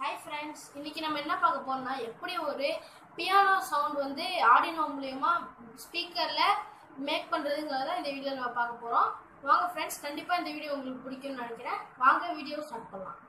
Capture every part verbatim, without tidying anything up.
Hi friends, இன்னைக்கு நம்ம என்ன பார்க்க போறோம்னா எப்படி ஒரு பியானோ சவுண்ட் வந்து ஆடினோ மூலமா ஸ்பீக்கர்ல மேக் பண்றதுங்கறத இந்த வீடியோல நம்ம பார்க்க போறோம். வாங்க फ्रेंड्स, கண்டிப்பா இந்த வீடியோ உங்களுக்கு பிடிக்கும்னு நினைக்கிறேன். வாங்க வீடியோ ஸ்டார்ட் பண்ணலாம்.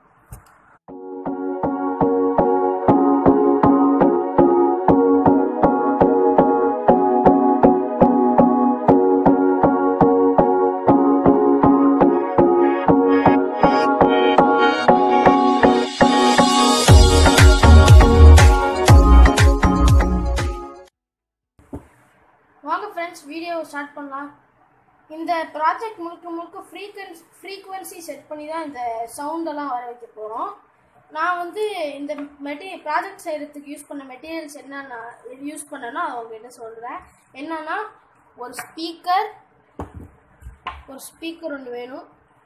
வாங்க फ्रेंड्स, வீடியோ ஸ்டார்ட் பண்ணலாம். இந்த ப்ராஜெக்ட் முழுக்க முழுக்க ஃப்ரீக்வன்சி ஃப்ரீக்வன்சி செட் பண்ணி தான் இந்த சவுண்டெல்லாம் வர வைக்க போகிறோம். நான் வந்து இந்த மெட்டீரியல் ப்ராஜெக்ட் செய்கிறதுக்கு யூஸ் பண்ண மெட்டீரியல்ஸ் என்னென்ன யூஸ் பண்ணேன்னா அவங்ககிட்ட சொல்கிறேன். என்னென்னா ஒரு ஸ்பீக்கர் ஒரு ஸ்பீக்கர் ஒன்று வேணும்,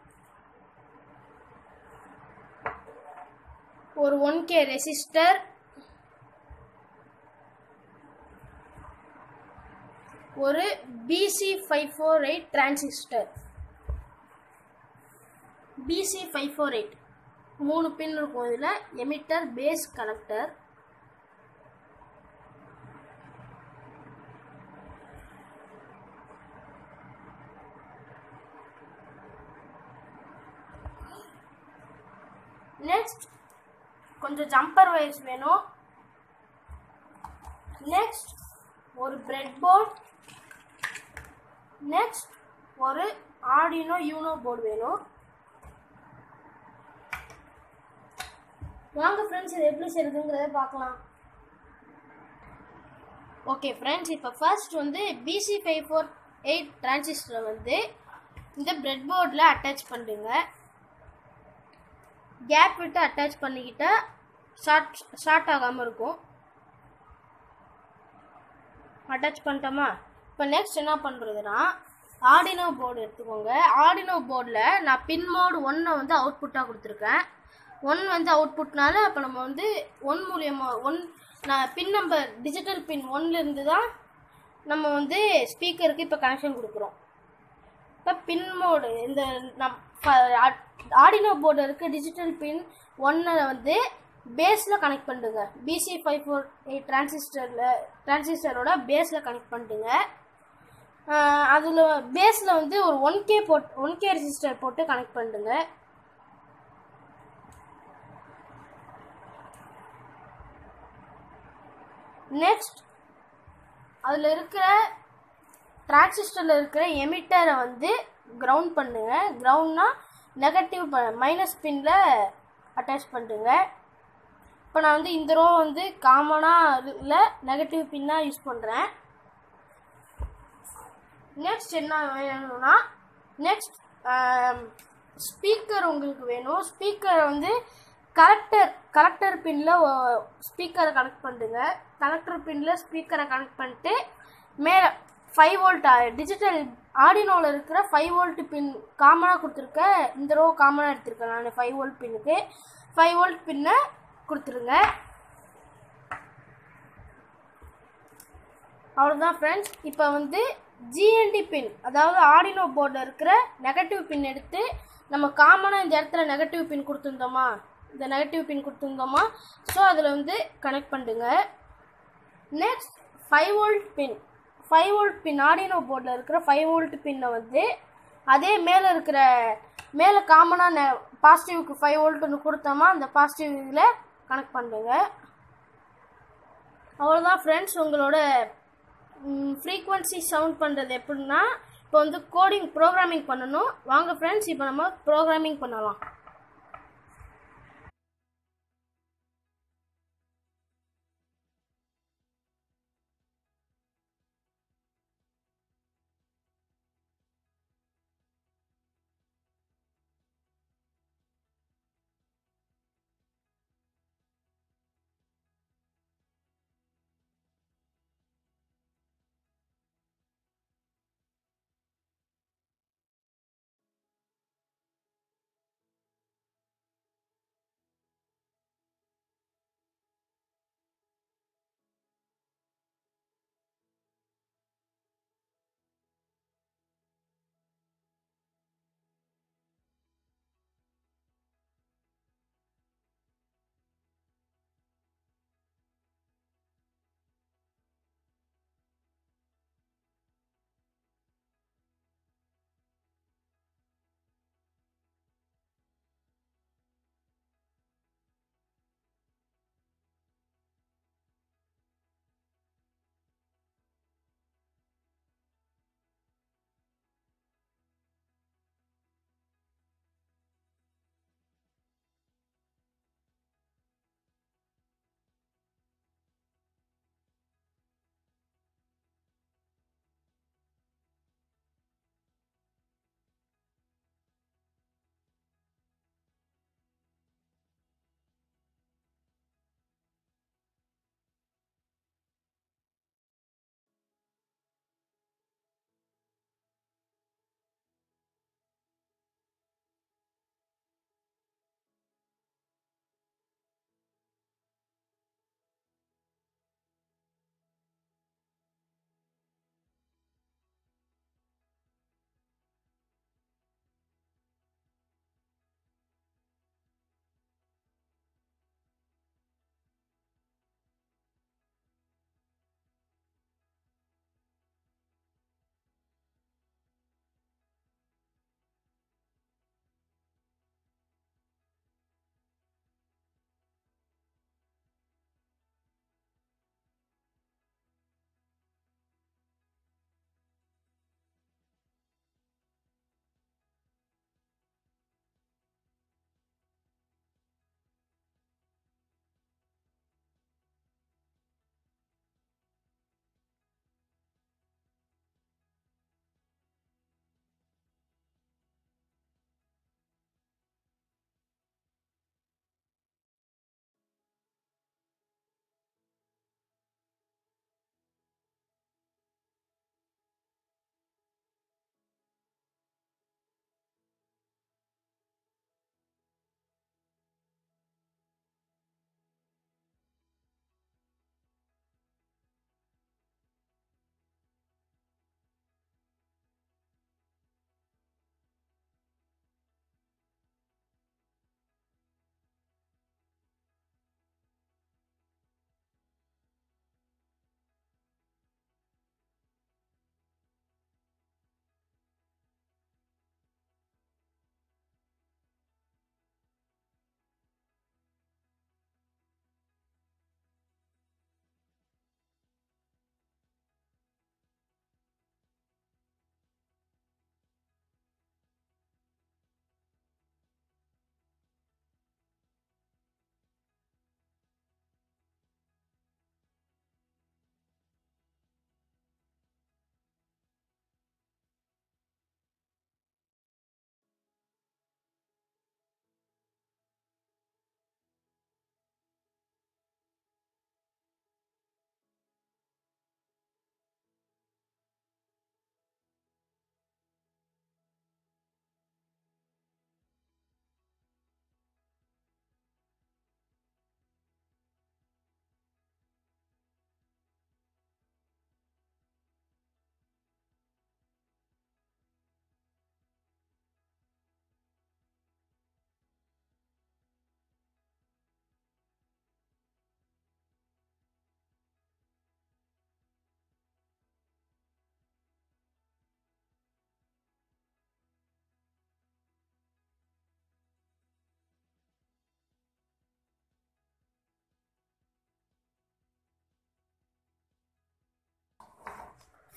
ஒரு ஒன் கே ரெசிஸ்டர், ஒரு B C five four eight transistor. B C five four eight மூணு பின் இருக்கும். இதில் எமிட்டர், பேஸ், கனெக்டர். நெக்ஸ்ட் கொஞ்சம் ஜம்பர் வயர்ஸ் வேணும். நெக்ஸ்ட் ஒரு பிரெட் போர்ட். நெக்ஸ்ட் ஒரு ஆர்டினோ யூனோ போர்டு வேணும். வாங்க ஃப்ரெண்ட்ஸ், இது எப்படி செய்யுதுங்கிறத பார்க்கலாம். ஓகே ஃப்ரெண்ட்ஸ், இப்போ ஃபர்ஸ்ட் வந்து B C five four eight டிரான்சிஸ்டரை வந்து இந்த பிரெட் போர்டில் அட்டாச் பண்ணுங்க. கேப் விட்டு அட்டாச் பண்ணிக்கிட்டா ஷார்ட் ஷார்ட் ஆகாமல் இருக்கும். அட்டாச் பண்ணிட்டோமா? இப்போ நெக்ஸ்ட் என்ன பண்ணுறதுன்னா ஆர்டினோ போர்டு எடுத்துக்கோங்க. ஆர்டினோ போர்டில் நான் பின் மோடு ஒன்னை வந்து அவுட்புட்டாக கொடுத்துருக்கேன். ஒன் வந்து அவுட்புட்னால அப்போ நம்ம வந்து ஒன் மூலியமாக ஒன் நான் பின் நம்பர் டிஜிட்டல் பின் ஒன்லேருந்து தான் நம்ம வந்து ஸ்பீக்கருக்கு இப்போ கனெக்ஷன் கொடுக்குறோம். இப்போ பின் மோடு இந்த நம் ஆர்டினோ போர்டு இருக்க டிஜிட்டல் பின் ஒன்னை வந்து பேஸில் கனெக்ட் பண்ணுங்க. B C five four eight டிரான்சிஸ்டரில் டிரான்சிஸ்டரோட பேஸில் கனெக்ட் பண்ணிட்டுங்க. அதில் பேஸில் வந்து ஒரு one K pot one K resistor போட்டு கனெக்ட் பண்ணுங்க. நெக்ஸ்ட் அதில் இருக்கிற டிரான்சிஸ்டரில் இருக்கிற எமிட்டரை வந்து கிரவுண்ட் பண்ணுங்க. கிரவுண்ட்னா நெகட்டிவ் மைனஸ் பின்னில் அட்டாச் பண்ணுங்க. இப்போ நான் வந்து இந்த ரோ வந்து காமனாக இல்லை நெகட்டிவ் பின்னாக யூஸ் பண்ணுறேன். நெக்ஸ்ட் என்ன வேணும்னா நெக்ஸ்ட் ஸ்பீக்கர் உங்களுக்கு வேணும். ஸ்பீக்கரை வந்து கலெக்டர் கலெக்டர் பின்னில் ஸ்பீக்கரை கனெக்ட் பண்ணுங்க. கலெக்டர் பின்னில் ஸ்பீக்கரை கனெக்ட் பண்ணிட்டு மேலே ஃபைவ் வோல்ட் டிஜிட்டல் ஆர்டினோவில் இருக்கிற ஃபைவ் வோல்ட் பின் காமனாக கொடுத்துருக்க இந்த ரோ காமனாக எடுத்திருக்கேன் நான். ஃபைவ் வோல்ட் பின்னுக்கு ஃபைவ் வோல்ட் பின்னை கொடுத்துருங்க. அவ்வளோதான் ஃப்ரெண்ட்ஸ். இப்போ வந்து G N D பின், அதாவது ஆர்டினோ போர்டில் இருக்கிற நெகட்டிவ் பின் எடுத்து நம்ம காமனாக இந்த இடத்துல நெகட்டிவ் பின் கொடுத்துருந்தோமா, இந்த நெகட்டிவ் பின் கொடுத்துருந்தோமா, ஸோ அதில் வந்து கனெக்ட் பண்ணுங்க. Next five volt pin five volt pin Arduino போர்டில் இருக்கிற ஃபைவ் வோல்ட் பின்னை வந்து அதே மேலே இருக்கிற மேலே காமனாக நெ பாசிட்டிவ்க்கு ஃபைவ் வோல்ட்னு கொடுத்தோமா அந்த பாசிட்டிவ் இதில் கனெக்ட் பண்ணுங்க. அவ்வளோதான் ஃப்ரெண்ட்ஸ். உங்களோட ஃப்ரீக்வன்சி சவுண்ட் பண்ணுறது எப்படின்னா இப்போ வந்து கோடிங் ப்ரோக்ராமிங் பண்ணணும். வாங்க ஃப்ரெண்ட்ஸ், இப்போ நம்ம ப்ரோக்ராமிங் பண்ணலாம்.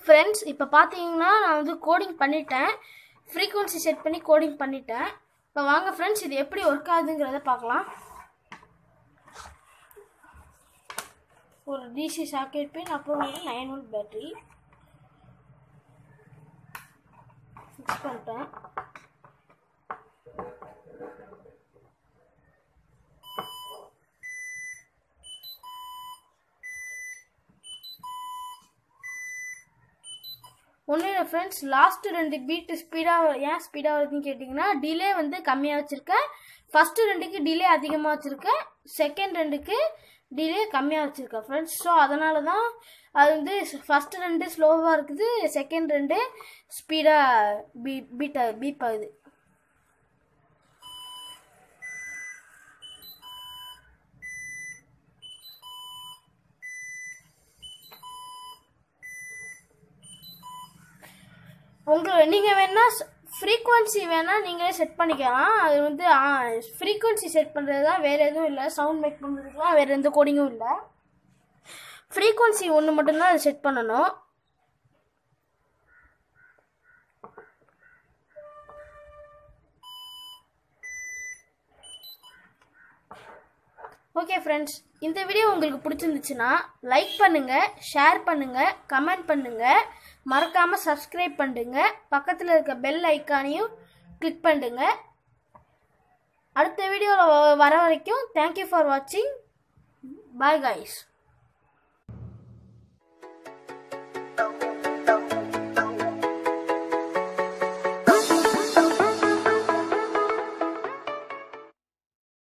ஃப்ரெண்ட்ஸ் இப்போ பார்த்தீங்கன்னா நான் வந்து கோடிங் பண்ணிட்டேன், ஃப்ரீக்வன்சி செட் பண்ணி கோடிங் பண்ணிட்டேன். இப்போ வாங்க ஃப்ரெண்ட்ஸ் இது எப்படி ஒர்க் ஆகுதுங்கிறத பார்க்கலாம். ஒரு டிசி சாக்கெட் பின், அப்புறம் வந்து நைன் வோல்ட் பேட்டரி ஃபிக்ஸ் பண்ணிட்டேன். ஒன்றும் இல்லை ஃப்ரெண்ட்ஸ், லாஸ்ட்டு ரெண்டு பீட்டு ஸ்பீடாக ஏன் ஸ்பீடாக வருதுன்னு கேட்டிங்கன்னா டிலே வந்து கம்மியாக வச்சுருக்கேன். ஃபஸ்ட்டு ரெண்டுக்கு டிலே அதிகமாக வச்சுருக்கேன், செகண்ட் ரெண்டுக்கு டிலே கம்மியாக வச்சுருக்கேன் ஃப்ரெண்ட்ஸ். ஸோ அதனால தான் அது வந்து ஃபஸ்ட்டு ரெண்டு ஸ்லோவாக இருக்குது, செகண்ட் ரெண்டு ஸ்பீடாக பீ பீட் பீப் ஆகுது. உங்களை நீங்கள் வேணால் ஃப்ரீக்வன்சி வேணால் நீங்களே செட் பண்ணிக்கலாம். அது வந்து ஃப்ரீக்வன்சி செட் பண்ணுறது தான், வேறு எதுவும் இல்லை. சவுண்ட் மேக் பண்ணுறதுக்குலாம் வேறு எந்த கோடிங்கும் இல்லை. ஃப்ரீக்வன்சி ஒன்று மட்டும்தான் அதை செட் பண்ணணும். ஓகே ஃப்ரெண்ட்ஸ், இந்த வீடியோ உங்களுக்கு பிடிச்சிருந்துச்சுன்னா லைக் பண்ணுங்கள், ஷேர் பண்ணுங்கள், கமெண்ட் பண்ணுங்கள், மறக்காமல் சப்ஸ்கிரைப் பண்ணுங்க, பக்கத்தில் இருக்க பெல் ஐக்கானையும் கிளிக் பண்ணுங்க. அடுத்த வீடியோவில் வர வரைக்கும் தேங்க்யூ ஃபார் வாட்சிங். Bye guys.